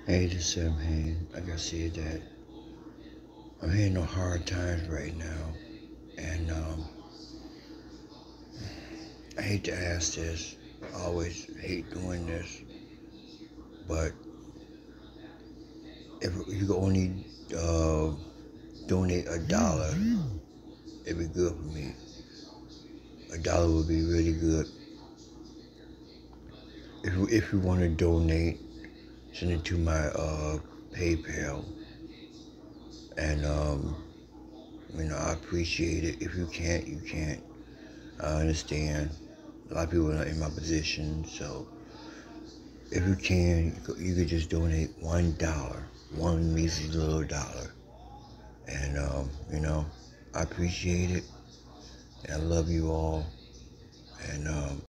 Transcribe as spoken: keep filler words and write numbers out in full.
Hey, this is man. Like I said, that I'm having no hard times right now, and um, I hate to ask this. I always hate doing this, but if you could only uh, donate a dollar, it'd be good for me. A dollar would be really good. If you, if you want to donate, send it to my uh, PayPal, and um, you know I appreciate it. If you can't, you can't. I understand. A lot of people are not in my position, so if you can, you could, you could just donate one dollar, one measly little dollar, and um, you know, I appreciate it, and I love you all, and um,